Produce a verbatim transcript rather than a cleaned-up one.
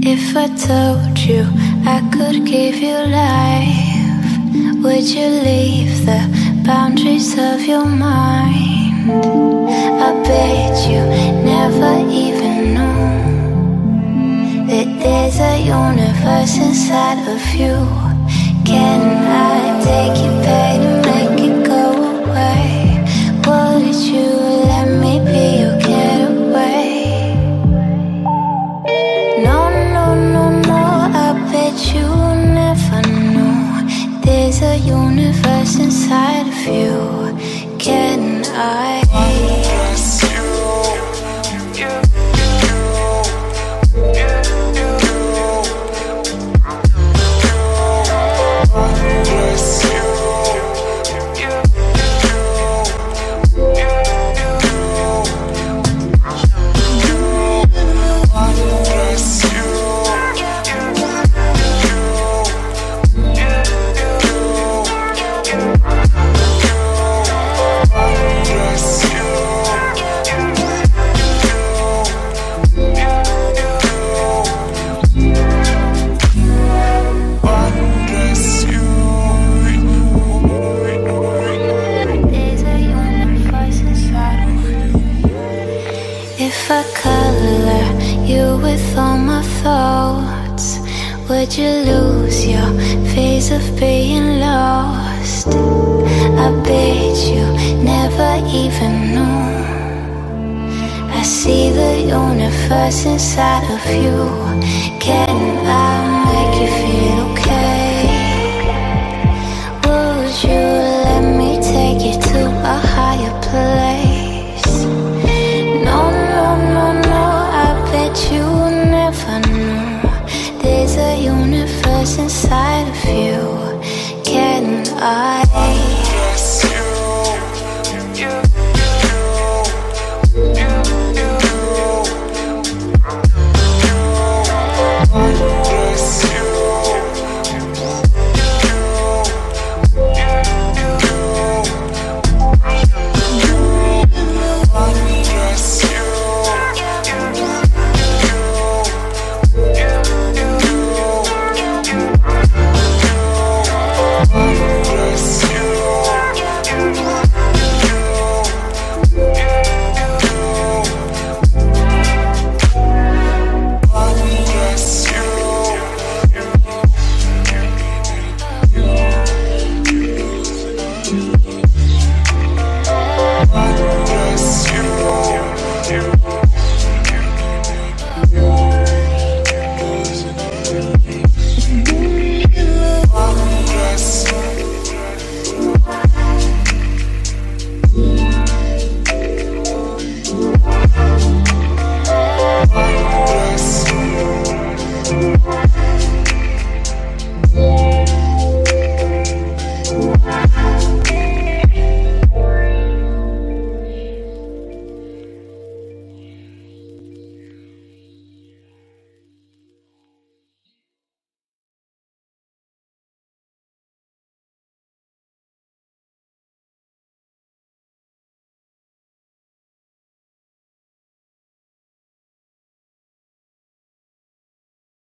If I told you I could give you life, would you leave the boundaries of your mind? I bet you never even knew that there's a universe inside of you. Can I take you back and make it go away? Would you let me be your getaway? No, no, no, no, I bet you never knew there's a universe inside of you. Can I? If I color you with all my thoughts, would you lose your phase of being lost? I bet you never even knew. I see the universe inside of you. Can